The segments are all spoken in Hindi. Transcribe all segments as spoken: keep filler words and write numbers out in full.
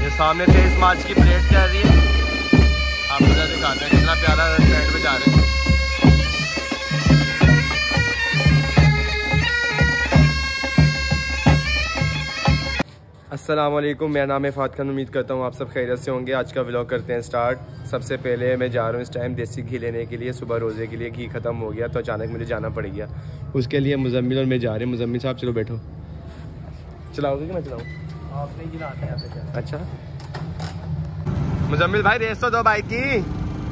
ये सामने तेईस मार्च की परेड चल रही है। आपको जरा दिखाते हैं कितना प्यारा परेड पे जा रहे हैं। अस्सलाम वालेकुम, मेरा नाम है फ़ात खान। उम्मीद करता हूँ आप सब खैरियत से होंगे। आज का व्लॉग करते हैं स्टार्ट। सबसे पहले मैं जा रहा हूँ इस टाइम देसी घी लेने के लिए। सुबह रोज़े के लिए घी ख़त्म हो गया तो अचानक मुझे जाना पड़ गया। उसके लिए मुजम्मिल और मैं जा रहे हैं। मुजम्मिल साहब चलो बैठो। चलाओगे कि मैं चलाऊँ? आप नहीं चलाते हैं। अच्छा मुजम्मिल भाई रेस तो दो बाइक की।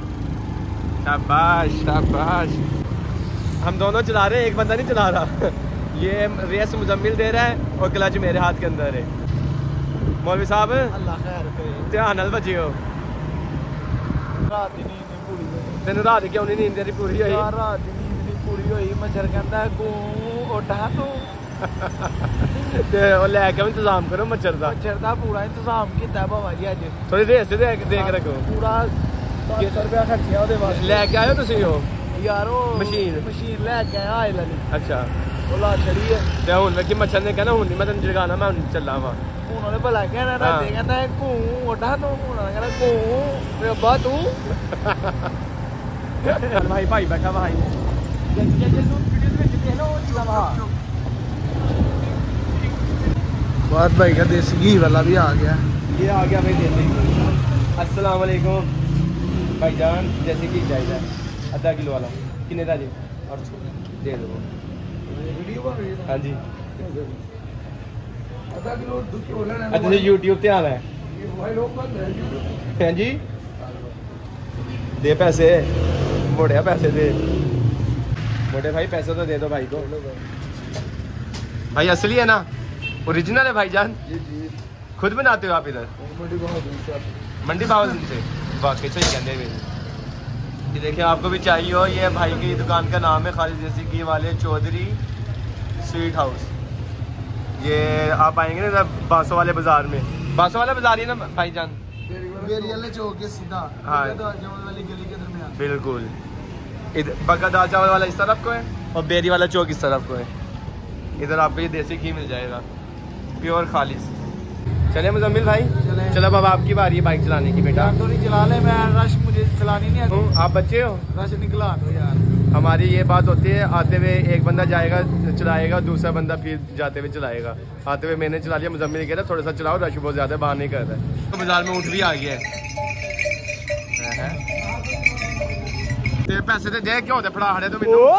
शाबाश शाबाश। हम दोनों चला रहे हैं, एक बंदा नहीं चला रहा। ये रेस मुजम्मिल दे रहा है और क्लच मेरे हाथ के अंदर है। मौलवी साहब अल्लाह खैर करे, ध्यान नाल बजियो। रात दी नींद नहीं पूरी होई। तेन रात क्यों नहीं नींद तेरी पूरी हुई? यार रात दी नींद नहीं पूरी होई। मच्छर कहंदा गू उठा तू ते ओ लेके इंतजाम करो मच्छर दा। मच्छर दा पूरा इंतजाम कीता बाबा जी अज। थोड़ी रेस दे देख रखो। पूरा दस सौ रुपया खर्चिया ओदे वास्ते। लेके आयो तुसी हो यार ओ मशीन मशीन लेके आया आए लली। अच्छा ओ ला छड़ी है ते हुन वेखी मच्छर ने कहना हुन नहीं मैं तेन जगाना, मैं हुन चला वा। उन्होंने भला कहना रात कहता है गू उठा तू। उन्होंने कहना गू वे अब्बा तू। भाई भाई बैठा भाई बात भाई का देसी घी वाला भी आ गया। ये आ गया भाई देसी घी। अस्सलाम वालेकुम भाईजान, जैसे कि चाहिए आधा किलो वाला कितने का जी? और दे दो। हाँ जी आधा किलो अच्छा जी यूट्यूब पे आना है। हाँ जी दे पैसे मोड़े पैसे दे मोटे भाई, पैसे तो दे दो भाई को। भाई असली है ना, ओरिजिनल है भाईजान? खुद बनाते हो आप इधर? मंडी बावल से वाकई सही कहते हैं। ये देखिए आपको भी चाहिए हो, ये भाई की दुकान का नाम है खालिद देसी घी वाले चौधरी स्वीट हाउस। ये आप आएंगे ना बांसो वाले बाजार में। बांसो वाला बाजार ही ना भाईजान? बेरी वाले चौक के सीधा हाँ वाली गली के दरमियान। बिल्कुल। इधर बका दाल चावल वाला इस तरफ को है और बेरी वाला चौक इस तरफ को है। इधर आपको ये देसी घी मिल जाएगा प्योर खालिस। चले मुजम्मिल भाई चले। चलो अब आपकी बारी है बाइक चलाने की। बेटा तो नहीं चला ले, मैं रश मुझे चलानी नहीं है। आप बच्चे हो, रश निकला दो यार। हमारी ये बात होती है, आते हुए एक बंदा जाएगा चलाएगा, दूसरा बंदा फिर जाते हुए चलाएगा। आते हुए मैंने चला लिया, मुजम्मिल कह रहा थोड़ा सा चलाओ, रश बहुत ज्यादा बाहर नहीं कर रहा है। तो बाजार में ऊँट भी आ गया है। ते पैसे तो दे, क्यों होते फड़ा हड़े तो मैनू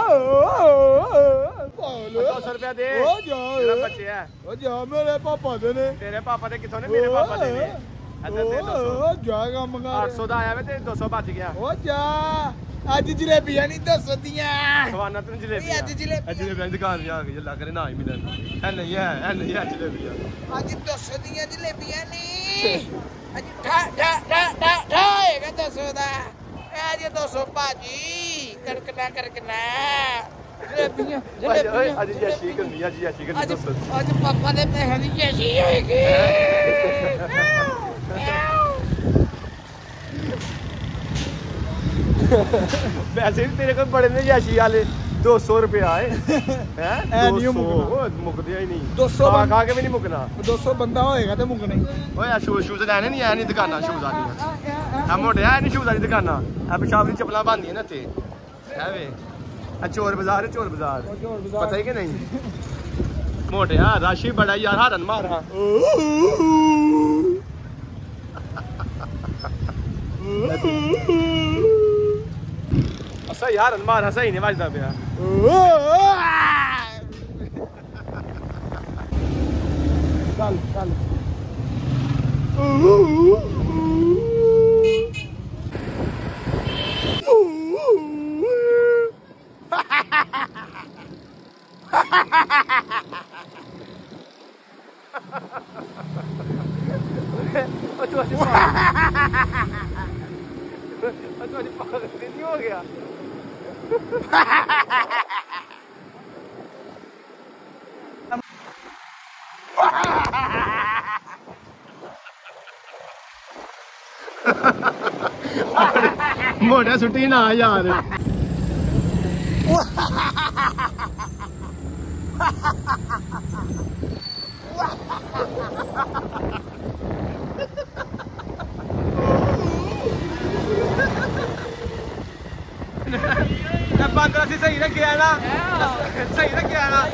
दो सौ रुपया दे। बच्चे है मेरे पापा दे ने। तेरे पापा दे किथों ने? मेरे पापा दे ने। जाएगा मंगा आठ सौ का आया वे ते दो सौ बच गया। ओ जा आज जलेबियां नहीं दो सौ दियां। खवाना तू जलेबी। आज जलेबी जलेबी दुकान पे आ गई, अल्लाह करे ना ही मिलन। है नहीं है, है नहीं है जलेबियां। आज दो सौ दियां जलेबियां नहीं। आज ठा ठा ठा ठा ठाएगा दो सौ दा। आज दो सौ बाजी करकना करकना जलेबियां जलेबियां। आज यशी करनी, आज यशी करनी। आज आज पापा ने पैसे दी यशी होएगी। वैसे भी तेरे को बड़े ने यशी वाले दो सौ रुपये आए हैं। मुकदे ही नहीं। दो सौ खा के भी नहीं मुकना। दो सौ बंदा होएगा तो मुकना ही। शूज शूज लैने नहीं है नहीं दुकाना शूज आनी मोटे है नहीं शूज आनी दुकाना। पिशाब चप्पल बनदी ना इतने है वे। चोर बाजार है, चोर बाजार पता ही कि नहीं? मोटे हाँ रश ही बड़ा यार, हारन मार। हाँ सही हारन मार, सही नहीं बजता पिया। चल चल नहीं हो गया। मोटा सुटी ना यार। ਅਸੀਂ ਸਹੀ ਰੱਖਿਆ ਨਾ ਸਹੀ ਰੱਖਿਆ ਨਾ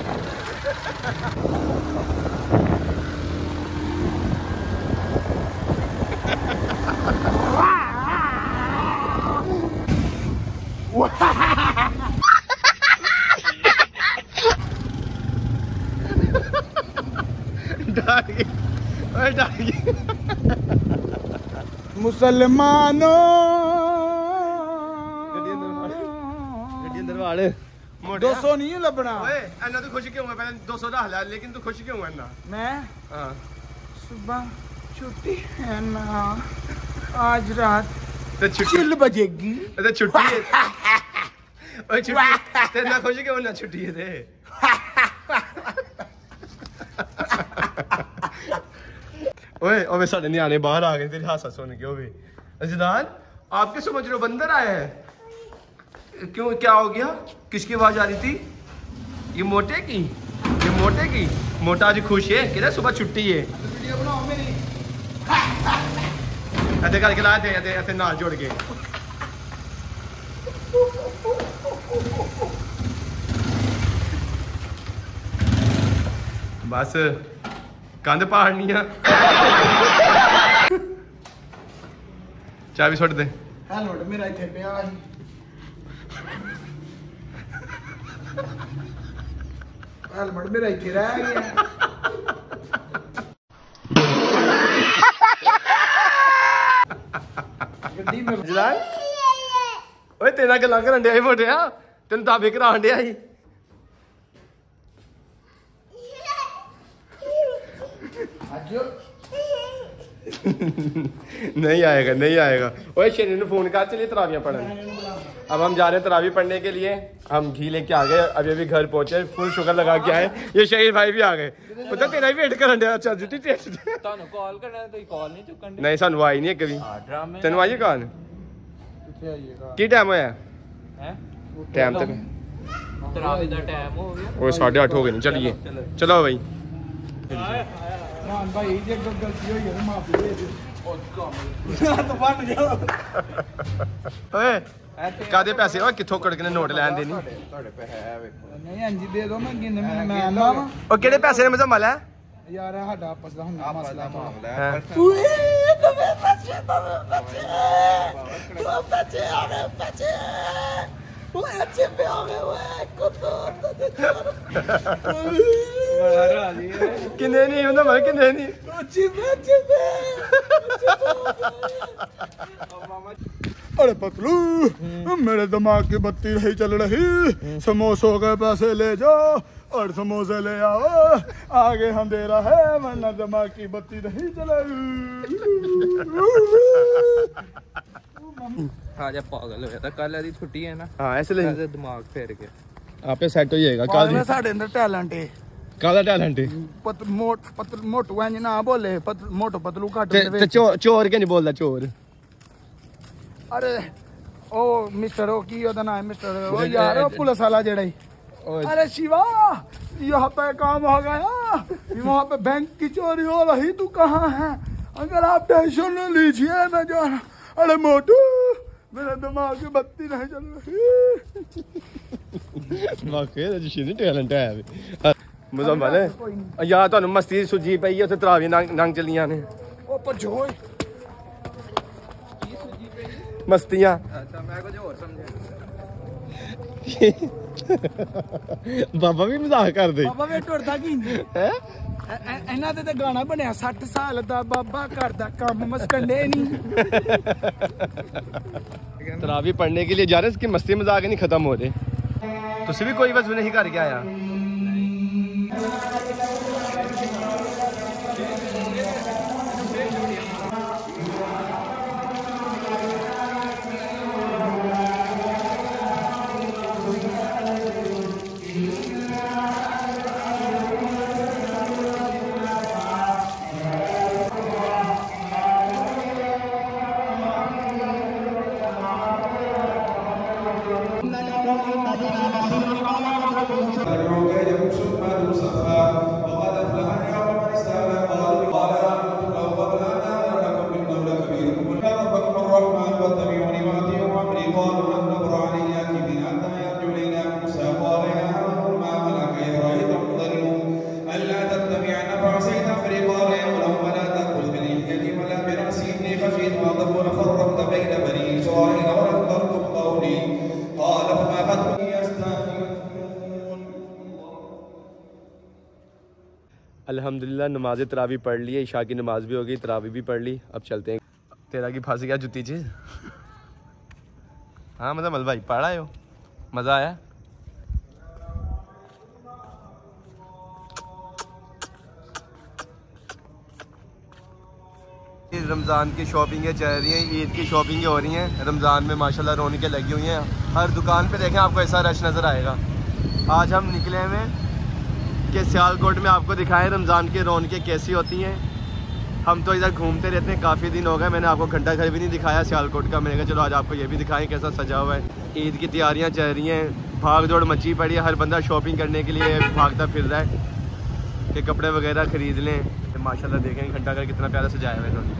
डर गई ओए डर गई मुसलमानों गड्डी अंदर वाड़ दो सौ नहीं लबना ओए अन्ना तू खुश क्यों है पहले दो सौ रख लिया लेकिन तू खुश क्यों है अन्ना मैं हां सुबह छुट्टी है ना आज रात तो छुट्टी चिल बजेगी तो छुट्टी है ओए छुट्टी तेरे ना खुश क्यों ना छुट्टी है ते ओए ओए साडे न्याणे बाहर आ गए तेरी हासा सुन के ओए अजदान आपके समझ लो बंदर आए हैं क्यों क्या हो गया किसकी आवाज आ रही थी ये मोटे की ये मोटे की मोटा आज खुश है कि सुबह छुट्टी है वीडियो बनाओ मेरी ऐसे करके लाए थे ऐसे ऐसे नाल जोड़ के बस कंध पहाड़नी है चाबी सुट दे हेलमेट मेरा इथे पिया हेलमेट मेरा इथे रह गया गड्डी में जलाल ओए तेरा गल्ला करन दिया मोटिया तेन दाबे करान दिया ही नहीं आएगा नहीं आएगा ओए शेरी ने फोन कर चलिए तरावियां पढ़ने अब हम जा रहे हैं तरावी पढ़ने के लिए हम घी लेके आ गए अभी अभी घर पहुंचे फुल शुगर लगा के आए ये शहीद भाई भी आ गए पता तेरा भी वेट करन दिया अच्छा जुटी टेस्ट ਤੁਹਾਨੂੰ ਕਾਲ ਕਰਨਾ ਤੁਸੀਂ ਕਾਲ ਨਹੀਂ ਚੁੱਕਣ ਦੇ नहीं सानू आई नहीं कभी ਡਰਾਮੇ तेन आई कौन किथे आइएगा की टाइम होया ਹੈ टाइम तक ਤਰਾਵੀ ਦਾ ਟਾਈਮ ਹੋ ਗਿਆ वो साढ़े आठ हो गए नहीं चलिए चलो भाई मान भाई जे गलती होई है माफी दे दे ओ काम तो बन गया ओए कादे पैसे ओए किथों कड़कने नोट लैन देनी ਤੁਹਾਡੇ ਪੇ ਹੈ ਵੇਖੋ नहीं हां जी दे दो मैं गिन मैं मैं आना वा ओ केड़े पैसे ने मजा माला यार साडा आपस दा हुंदा मसला ਮਾਮਲਾ है ओए तबे बच्चे तबे बच्चे तू बच्चे आ गए बच्चे ओए अच्छे पे आ गए ओए कुत्ता ते बड़ा राजी है किन्ने नहीं होंदा मैं किन्ने नहीं अच्छे पे अच्छे पे अरे पतलू मेरे दिमाग की बत्ती नहीं चल रही समोसों के पैसे ले जाओ और समोसे ले आओ आगे अंधेरा है वरना दिमाग की बत्ती नहीं चलेगी ਆ ਜਾ ਪਾਗਲ ਹੋਇਆ ਤਾਂ ਕੱਲ ਇਹਦੀ ਛੁੱਟੀ ਹੈ ਨਾ हां इसलिए ਇਹਦਾ ਦਿਮਾਗ ਫੇਰ ਗਿਆ आपे सेट हो जाएगा काल में साडे अंदर टैलेंट है काला टैलेंट है पत मोट पत मोटू इंज ना बोले पत मोटो पतलू घट ते ते चोर चोर के नहीं बोलदा चोर अरे ओ मिस्टर ओ की ओदा नाम है मिस्टर ओ यार ओ पुलिस वाला जेड़ा अरे शिवा यहाँ पे काम हो गया वहाँ पे बैंक की चोरी हो रही तू कहाँ है अगर आप टेंशन न लीजिए मैं जा रहा अरे मोटू मेरे दिमाग की बत्ती नहीं चल रही वाकई दा जी टैलेंट है मजा माले यार ਤੁਹਾਨੂੰ ਮਸਤੀ ਸੁਜੀ ਪਈ ਉੱਥੇ ਤਰਾਵੀਆਂ ਨੰਗ ਨੰਗ ਚਲੀਆਂ ਨੇ ओ पर जोए ਮਸਤੀਆਂ ਅੱਛਾ ਮੈਂ ਕੁਝ ਹੋਰ ਸਮਝਿਆ ਬਾਬਾ ਵੀ ਮਜ਼ਾਕ ਕਰਦੇ बाबा वे टुरदा की ਹੈ ਇਹਨਾਂ ਦੇ ਤੇ ਗਾਣਾ ਬਣਿਆ ਸੱਠ ਸਾਲ ਦਾ ਬਾਬਾ ਕਰਦਾ ਕੰਮ ਮਸਕੰਡੇ ਨਹੀਂ तरावी पढ़ने के लिए जा रहे हैं इसकी मस्ती मजाक नहीं खत्म हो रहे तुझसे भी कोई वजह नहीं करके आया Semoga yang summa والليل بني إسرائيل ولم قولي قال فما خطبكم يستعجلون. अल्हम्दुलिल्लाह नमाज तरावी पढ़ ली है, इशा की नमाज भी हो गई, तरावी भी पढ़ ली। अब चलते हैं। तेरा की फांसी क्या जुत्ती चीज। हाँ मतलब मल भाई पढ़ा है, मज़ा आया। रमज़ान की शॉपिंगें चल रही हैं, ईद की शॉपिंगें हो रही हैं। रमज़ान में माशाल्लाह रौनकें लगी हुई हैं। हर दुकान पे देखें आपको ऐसा रश नज़र आएगा। आज हम निकले हुए कि सियालकोट में आपको दिखाएं रमज़ान की रौनकें कैसी होती हैं। हम तो इधर घूमते रहते हैं, काफ़ी दिन हो गए मैंने आपको घंटा घर भी नहीं दिखाया सियालकोट का। मैंने कहा चलो आज आपको ये भी दिखाएं कैसा सजा हुआ है। ईद की तैयारियाँ चल रही हैं, भाग दौड़ मची पड़ी है। हर बंदा शॉपिंग करने के लिए भागता फिर रहा है कि कपड़े वगैरह ख़रीद लें। तो माशाल्लाह देखें घंटा घर कितना प्यारा सजाया हुआ है इन्होंने।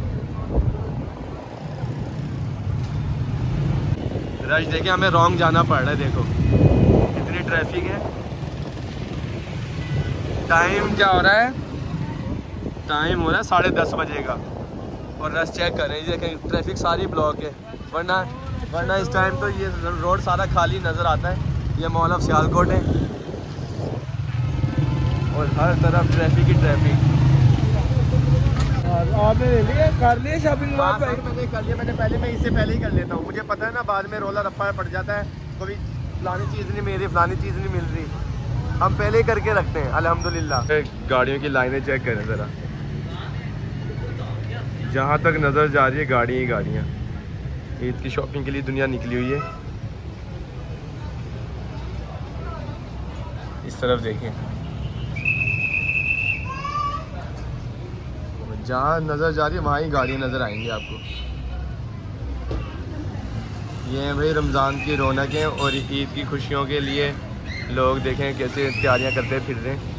रश देखें, हमें रॉन्ग जाना पड़ रहा है। देखो इतनी ट्रैफिक है। टाइम क्या हो रहा है? टाइम हो रहा है साढ़े दस बजे का और रश चेक कर रहे हैं। देखें ट्रैफिक सारी ब्लॉक है, वरना वरना इस टाइम तो ये रोड सारा खाली नज़र आता है। ये मॉल ऑफ सियालकोट है और हर तरफ ट्रैफिक ही ट्रैफिक। आपने ले लिया, कर लिया शॉपिंग? हाँ सर मैंने कर लिया। मैंने पहले मैं इससे पहले ही कर लेता हूँ। मुझे पता है ना बाद में रोला रप्पा पड़ जाता है, कभी फलानी चीज़ नहीं मिल रही, फलानी चीज़ नहीं मिल रही। हम पहले ही करके रखते हैं अल्हम्दुलिल्लाह। गाड़ियों की लाइनें चेक करें ज़रा, जहाँ तक नज़र जा रही है गाड़ियाँ ही गाड़ियाँ। ईद की शॉपिंग के लिए दुनिया निकली हुई है। इस तरफ देखें, जहाँ नज़र जा रही है वहाँ ही गाड़ियाँ नज़र आएंगी आपको। ये हैं भाई रमज़ान की रौनकें और ईद की खुशियों के लिए लोग देखें कैसे तैयारियाँ करते फिर रहे हैं।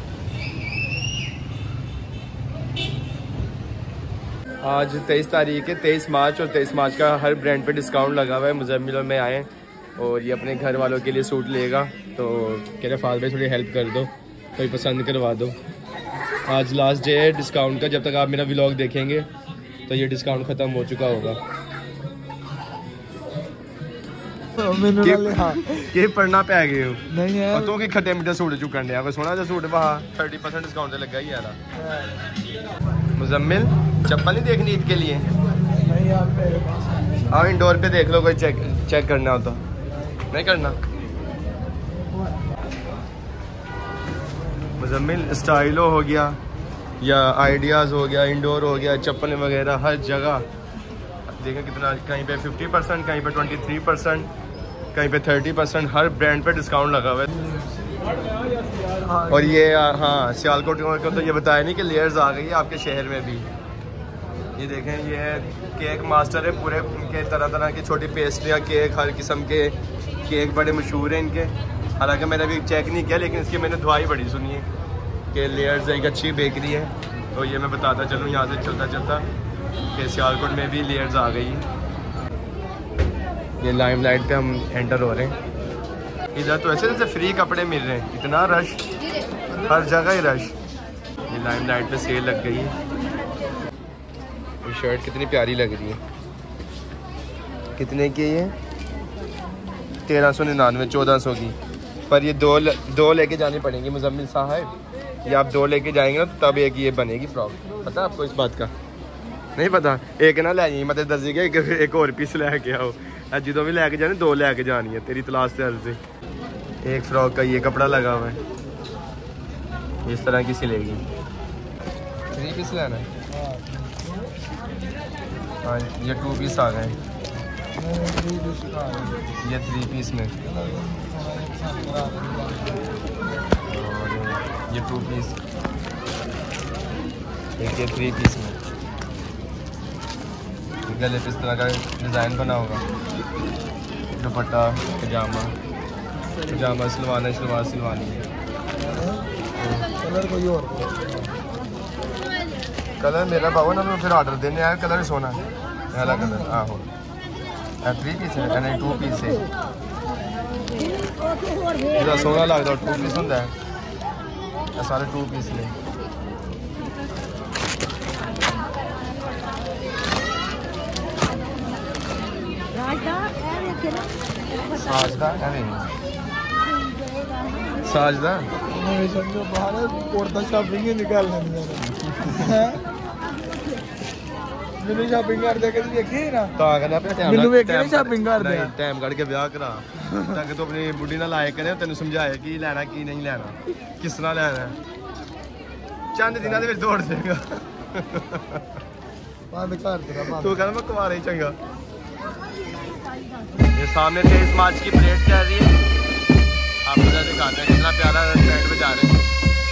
आज तेईस तारीख है, तेईस मार्च, और तेईस मार्च का हर ब्रांड पे डिस्काउंट लगा हुआ है। मुज़म्मिल में आए और ये अपने घर वालों के लिए सूट लेगा, तो कह रहे फादर भाई थोड़ी हेल्प कर दो, कोई पसंद करवा दो। आज लास्ट डे है डिस्काउंट का। जब तक आप मेरा व्लॉग देखेंगे तो ये डिस्काउंट ख़त्म हो चुका होगा। ये पढ़ना पे आ गए हो नहीं है तो कि खट्टे मीठे सूट चुकन दिया कोई सोना सूट वहाँ थर्टी परसेंट डिस्काउंट से लगा ही यार। मुज़म्मिल चप्पल नहीं देखनी ईद के लिए? नहीं आप मेरे पास आओ इंडोर पे देख लो, कोई चेक चेक करना हो तो। नहीं करना? मुज़म्मिल स्टाइलो हो गया या आइडियाज़ हो गया, इंडोर हो गया, चप्पल वगैरह हर जगह देखें कितना। कहीं पे फिफ्टी परसेंट, कहीं पे ट्वेंटी थ्री परसेंट, कहीं पे थर्टी परसेंट, हर ब्रांड पे डिस्काउंट लगा हुआ है। और ये हाँ सियालकोट को तो ये बताया नहीं कि लेयर्स आ गई है आपके शहर में भी। ये देखें ये केक मास्टर है, पूरे उनके तरह तरह की छोटी पेस्ट्रियाँ, केक, हर किस्म के केक बड़े मशहूर हैं इनके। हालांकि मैंने अभी चेक नहीं किया, लेकिन इसकी मैंने दुआई बड़ी सुनी है कि लेयर्स एक अच्छी बेकरी है। तो ये मैं बताता चलूँ यहाँ से चलता चलता कि सियालकोट में भी लेयर्स आ गई है। ये लाइमलाइट पे हम एंटर हो रहे हैं। इधर तो ऐसे जैसे फ्री कपड़े मिल रहे हैं, इतना रश, हर जगह ही रश। ये लाइमलाइट पे सेल लग गई है। ये शर्ट कितनी प्यारी लग रही है। कितने की है? तेरह सौ निन्यानवे, चौदह सौ की। पर ये दो ल, दो लेके जानी पड़ेंगी मुज़म्मिल साहब। ये आप दो लेके जाएंगे ना तब एक ये बनेगी फ्रॉक। पता है आपको इस बात का? नहीं पता? एक ना ले मतलब दर्जी के एक, एक और पीस लैके आओ। जो भी लैके जाने दो लैके जानी है तेरी तलाश से अर्जी। एक फ्रॉक का ये कपड़ा लगा हुआ है, इस तरह की सिलेगी। थ्री पीस लेना है? हाँ ये टू पीस आ गए। ये थ्री पीस में और ये टू पीस, एक ये थ्री पीस में। गले पे इस तरह का डिज़ाइन बना होगा। दुपट्टा, पजामा, पजामा सिलवाना, सलवार सिलवानी है। कलर कोई और कलर मेरा बाबा ना मैं फिर ऑर्डर देने आया। कलर सोना है वाला कलर। आहो थ्री पीस है नहीं टू पीस है। इधर सोना लगता टू पीस होंगे सारे टू पीस ने। ਸਾਜਦਾ ਐਵੇਂ ਸਾਜਦਾ मैं समझो बाहर कोर्ट शॉपिंग ही निकाल लेंगे मैंने शॉपिंग कर दे कभी देखी ना ਤਾਂ ਕਹਿੰਦਾ ਪਿਆ ਟਾਈਮ ਮੈਨੂੰ ਵੇਖ ਕੇ ਨੀ shopping ਕਰਦੇ ਆ। ਟਾਈਮ ਕੱਢ ਕੇ ਵਿਆਹ ਕਰਾ ਤਾਂ ਕਿ ਤੂੰ ਆਪਣੀ ਬੁੱਢੀ ਨਾਲ ਲਾਇਕ ਕਰੇ ਤੈਨੂੰ ਸਮਝਾਏ ਕੀ ਲੈਣਾ ਕੀ ਨਹੀਂ ਲੈਣਾ ਕਿਸ ਤਰ੍ਹਾਂ ਲੈਣਾ ਚੰਦ ਦਿਨਾਂ ਦੇ ਵਿੱਚ ਦੌੜ ਜਾਏਗਾ बंद कर तेरा बंद तू कहना मैं कुमार ही चंगा ये सामने तेईस मार्च की परेड चल रही है आपको जरा दिखाते हैं कितना प्यारा बैंड बजा रहे हैं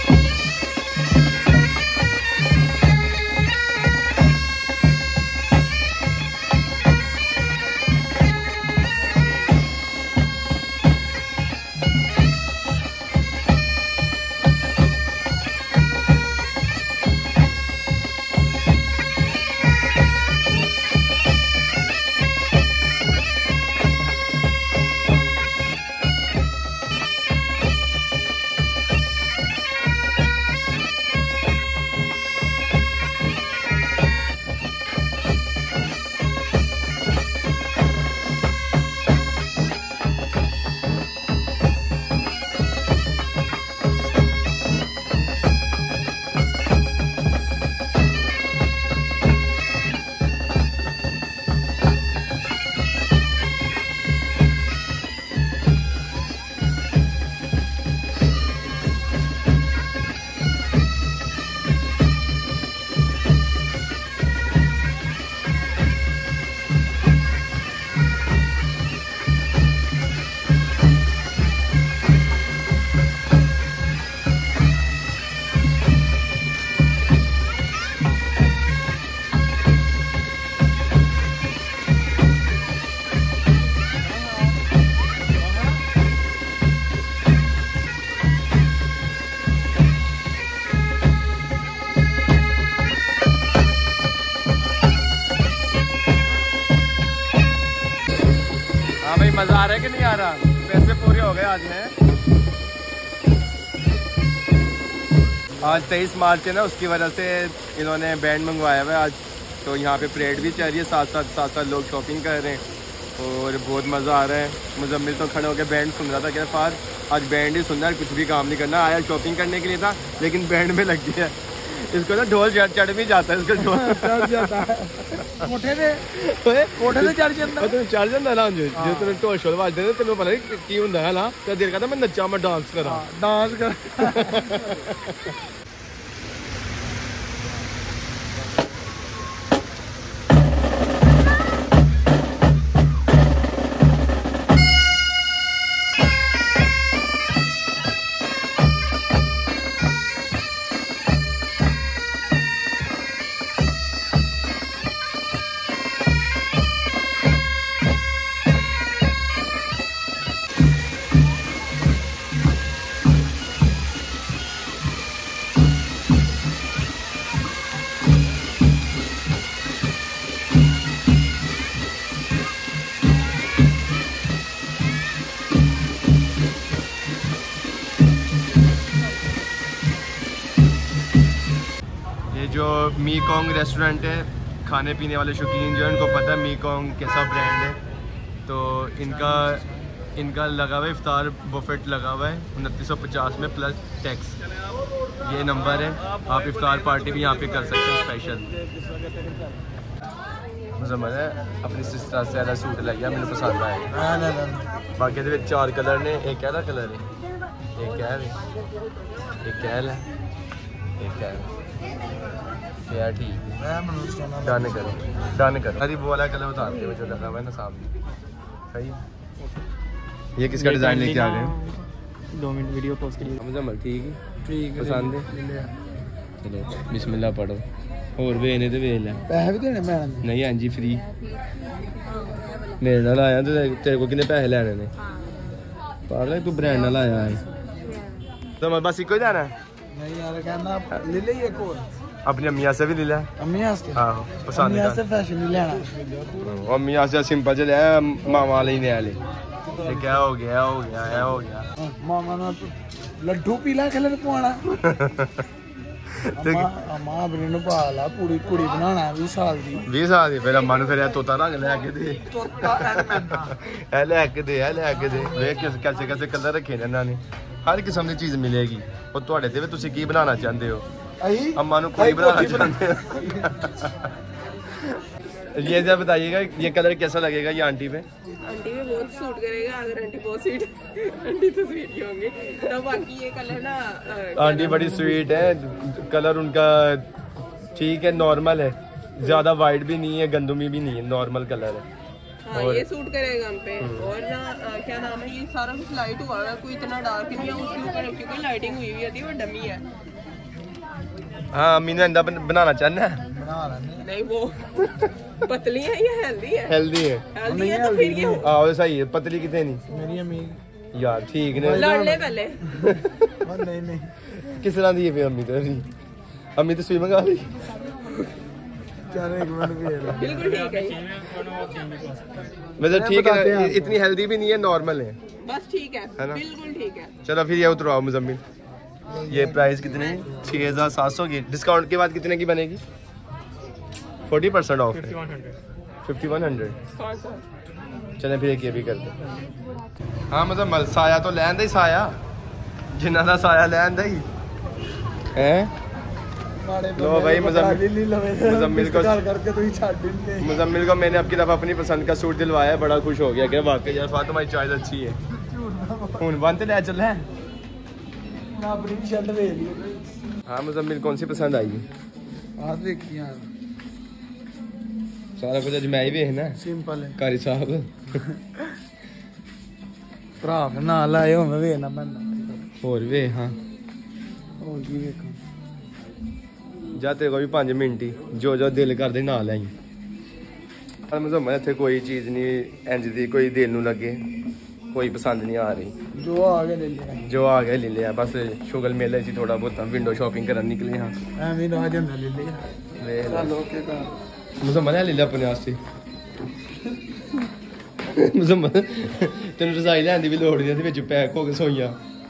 मजा आ रहा है कि नहीं आ रहा पैसे पूरे हो गए आज हैं आज तेईस मार्च है ना उसकी वजह से इन्होंने बैंड मंगवाया हुआ है आज तो यहाँ पे परेड भी चल रही है साथ साथ साथ साथ लोग शॉपिंग कर रहे हैं और बहुत मज़ा आ रहा है मुजम्मिल तो खड़े होकर बैंड सुन रहा था क्या फार आज बैंड ही सुनना है कुछ भी काम नहीं करना आया शॉपिंग करने के लिए था लेकिन बैंड में लग गया इसको ना ढोल चढ़ भी जाता है इसको ढोल चढ़ जाता है कोठे पे कोठे पे चढ़ जाता तू चढ़ जाता ना जो जो तेरे ढोल शोल बजते ने तेनू पता नहीं की हुंदा है ना ते दिल करदा मैं नच्चा मैं डांस करा डांस कर जो मीकोंग रेस्टोरेंट है खाने पीने वाले शौकीन जो है उनको पता है मीकोंग कैसा ब्रांड है तो इनका इनका लगा हुआ है इफ्तार बुफेट लगा हुआ है उनतीस सौ पचास में प्लस टैक्स ये नंबर है आप इफ्तार पार्टी भी यहाँ पे कर सकते हैं स्पेशल मुझे है अपनी सिस्टर से वाला सूट लग गया मैंने पसंद आया बाकी ये चार कलर ने एक कहला कलर है एक कैल एक कैल है एक कैल यार ठीक डन करो डन करो अरे वो वाला कलर बता दे जो लगा हुआ है ना सामने सही ये किसका डिजाइन लेके आ गए हो दो मिनट वीडियो पोस्ट के लिए मुजम्मल ठीक है ठीक पसंद है चलो बिस्मिल्लाह पढ़ो और वे ने ते वे ले पैसे भी देने मैं नहीं हां जी फ्री मेरे नाल आया तो तेरे को कितने पैसे लेने ने पागल तू ब्रांड नाल आया है तो मैं बस इको जाना है नहीं यार कहना ले ले एक और अपनी अम्मी से भी ले ले अम्मी से हां पसंद अम्मी से फैशन नहीं लेना अम्मी से सिंपल से ले मामा ले ने आले ये क्या हो गया हो गया है हो गया मामा ने लड्डू पीला कलर पवाना अम्मा अपने ਨੂੰ ਪਾ ਲਾ ਪੂਰੀ ਕੁੜੀ ਬਣਾਣਾ ਵੀਹ ਸਾਲ ਦੀ ਵੀਹ ਸਾਲ ਦੀ ਫਿਰ ਅੰਮਾ ਨੂੰ ਫਿਰ ਇਹ ਤੋਤਾ ਰੰਗ ਲੈ ਕੇ ਦੇ ਇਹ ਲੈ ਕੇ ਦੇ ਇਹ ਲੈ ਕੇ ਦੇ ਵੇਖ ਕਿਸ कैसे कैसे कलर ਰੱਖੇ ਨੇ ਇਹਨਾਂ ਨੇ ਹਰ ਕਿਸਮ ਦੀ ਚੀਜ਼ ਮਿਲੇਗੀ ਉਹ ਤੁਹਾਡੇ ਤੇ ਵੀ ਤੁਸੀਂ ਕੀ ਬਣਾਉਣਾ ਚਾਹੁੰਦੇ ਹੋ अम्मा ਨੂੰ कुड़ी बनाना चाहते हो ये जरा बताइएगा ये कलर कैसा लगेगा ये आंटी पे आंटी में बहुत सूट करेगा अगर आंटी बहुत स्वीट आंटी तो स्वीट ही होंगे तो बाकी ये कलर ना आंटी बड़ी स्वीट है कलर उनका ठीक है नॉर्मल है ज्यादा वाइट भी नहीं है गंदुमी भी नहीं है नॉर्मल कलर है हाँ ये सूट करेगा हम पे और ना क्या नाम है ये सारा कुछ लाइट हुआ है कोई इतना डार्क नहीं है उसके ऊपर क्योंकि लाइटिंग हुई हुई है वो डमी है हाँ अम्मी ने अंडा बनाना चाहना है नहीं वो पतली है या हेल्दी है हेल्दी है हेल्दी है तो फिर ये हाँ सही है पतली कितने नहीं ਮੇਰੀ ਅਮੀ यार ठीक ने लड़ ले पहले ਨਹੀਂ ਨਹੀਂ किस तरह दी है फिर अम्मी तो अम्मी तो सुई मंगा ली ਚੱਲ ਇੱਕ ਮਿੰਟ ਵੀ बिल्कुल ठीक है वैसे ठीक है इतनी हेल्दी भी नहीं है नॉर्मल है बस ठीक है है ना? बिल्कुल ठीक है चलो फिर ये उतरवाओ मुजम्मिल ये प्राइस कितने छः हज़ार सात सौ की डिस्काउंट के बाद कितने की बनेगी forty percent off fifty one hundred कौन सा चले फिर एक ये भी करते हाँ मतलब साया तो लैन ही साया जिन्ना दा साया लैन ही हैं लो भाई मुजम्मिल मुजम्मिल को ਕਰਕੇ ਤੁਸੀਂ ਛੱਡ ਦਿੰਦੇ मुजम्मिल को मैंने आपकी तरफ अपनी पसंद का सूट दिलवाया है बड़ा खुश हो गया कि वाकई यार फातिमा तुम्हारी चॉइस अच्छी है हूँ वन तो ले चल है ਨਾ ਆਪਣੀ ਵੀ ਸ਼ਰਟ ਵੇਖ ਲਈ हाँ मुजम्मिल कौन सी पसंद आई ਆਹ ਦੇਖੀ ਯਾਰ सारा कुछ अज मैं ही वेखना ਸਿੰਪਲ ਹੈ कारी साहब ਭਰਾ ਨਾ ਲਾਏ ਹੋਵੇਂ ਵੇਖਣਾ ਪੈਂਦਾ होर वे हाँ ਹੋਰ ਕੀ ਵੇਖਾਂ जा तेरे को भी पाँच मिनट ही जो जो दिल कर दे ना लाई पर मुझे इतने कोई चीज़ नहीं इंज दी कोई दिल नू लगे कोई पसंद नहीं आ रही ਜੋ ਆ ਕੇ ਲੈ ਲਿਆ जो आ गया ले लिया बस शुगल मेले च थोड़ा बहुत विंडो शॉपिंग करने निकले हाँ ਐਵੇਂ ਨਾ ਜਾਂਦਾ ਲੈ ਲਿਆ ਚੱਲ ਓਕੇ ਤਾਂ मुझे मना ले लिया अपने वास्ते मुझे तेन रजाई लैन की भी लोड़ नहीं थी पैक हो के सोइया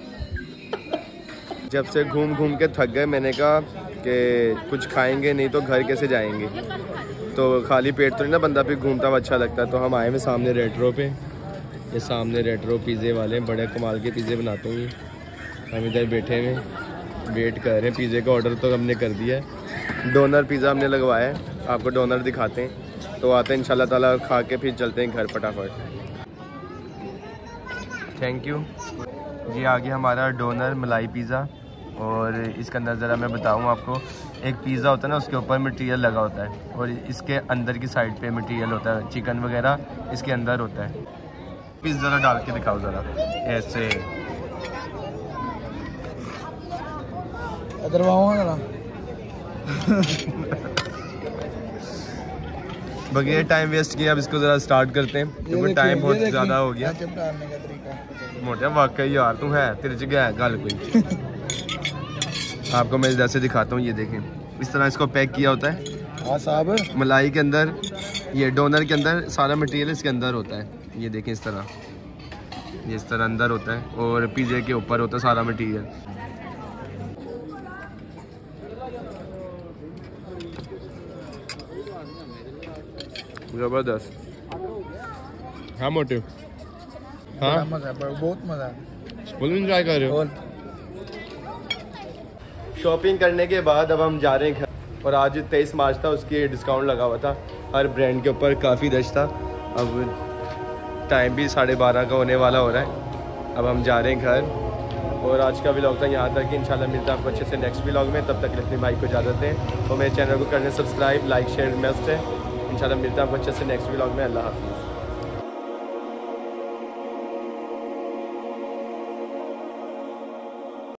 जब से घूम घूम के थक गए मैंने कहा कि कुछ खाएंगे नहीं तो घर कैसे जाएंगे तो खाली पेट तो नहीं ना बंदा फिर घूमता हुआ अच्छा लगता है तो हम आए हुए सामने रेट्रो पे ये सामने रेट्रो पिज़्ज़े वाले बड़े कमाल के पिज़्ज़े बनाते हैं हम इधर बैठे हुए वेट कर रहे हैं पिज़्ज़े का ऑर्डर तो हमने कर दिया है डोनर पिज़्ज़ा हमने लगवाया है आपको डोनर दिखाते हैं तो आते हैं इंशाल्लाह ताला खा के फिर चलते हैं घर फटाफट थैंक यू ये आ गया हमारा डोनर मलाई पिज़्ज़ा और इसके अंदर ज़रा मैं बताऊँ आपको एक पिज़्ज़ा होता है ना उसके ऊपर मटेरियल लगा होता है और इसके अंदर की साइड पे मटेरियल होता है चिकन वगैरह इसके अंदर होता है पिज़्ज़ा ज़रा डाल के दिखाओ ज़रा ऐसे दरवाओ जरा बगैर टाइम वेस्ट किए अब इसको ज़रा स्टार्ट करते हैं क्योंकि टाइम बहुत ज़्यादा हो गया डालने का तरीका मोटा वाकई यार तू है तेरे च गया गल कोई आपको मैं जैसे दिखाता हूँ ये देखें इस तरह इसको पैक किया होता है हाँ साहब मलाई के अंदर ये डोनर के अंदर सारा मटेरियल इसके अंदर होता है ये देखें इस तरह ये इस तरह अंदर होता है और पिज़्ज़े के ऊपर होता है सारा मटेरियल जबरदस्त हाँ मोटे हाँ मजा बहुत मजा फुल एंजॉय कर रहे हो शॉपिंग करने के बाद अब हम जा रहे हैं घर और आज तेईस मार्च था उसकी डिस्काउंट लगा हुआ था हर ब्रांड के ऊपर काफ़ी रश था अब टाइम भी साढ़े बारह का होने वाला हो रहा है अब हम जा रहे हैं घर और आज का व्लॉग था यहाँ तक कि इंशाल्लाह मिलता है आपको अच्छे से नेक्स्ट व्लॉग में तब तक अपने भाई को इजाज़त दें और मेरे चैनल को करने सब्सक्राइब लाइक शेयर मस्ट है इंशाल्लाह मिलता है आपको अच्छे से नेक्स्ट व्लॉग में अल्लाह हाफिज़।